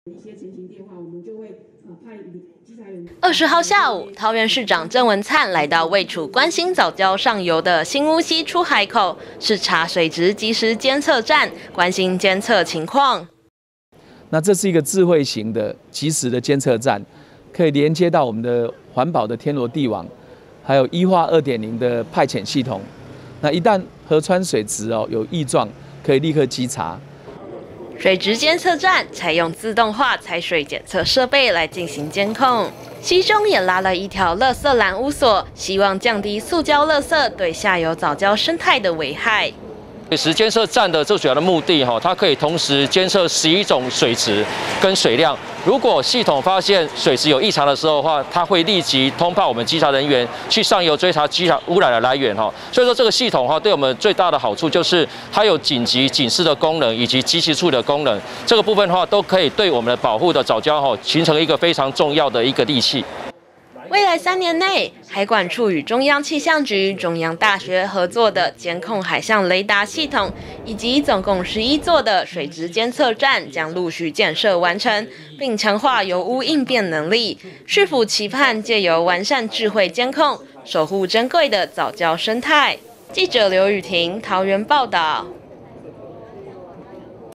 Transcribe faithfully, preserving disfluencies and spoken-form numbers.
一些情形电话，我们就会呃派稽查员。 二十号下午，桃园市长郑文灿来到位处关心早礁上游的新屋溪出海口，视察水质即时监测站，关心监测情况。 那这是一个智慧型的即时的监测站，可以连接到我们的环保的天罗地网，还有医化二点零的派遣系统。那一旦河川水质哦有异状，可以立刻稽查。 水质监测站采用自动化采水检测设备来进行监控，溪中也拉了一条垃圾拦污索，希望降低塑胶垃圾对下游藻礁生态的危害。 水质监测站的最主要的目的，哈，它可以同时监测十一种水质跟水量。如果系统发现水质有异常的时候的话，它会立即通报我们稽查人员去上游追查稽查污染的来源，哈。所以说这个系统哈，对我们最大的好处就是它有紧急警示的功能以及积极处理的功能。这个部分的话，都可以对我们的保护的藻礁哈，形成一个非常重要的一个利器。 未来三年内，海管处与中央气象局、中央大学合作的监控海象雷达系统，以及总共十一座的水质监测站将陆续建设完成，并强化油污应变能力。市府期盼借由完善智慧监控，守护珍贵的藻礁生态。记者刘雨婷，桃园报道。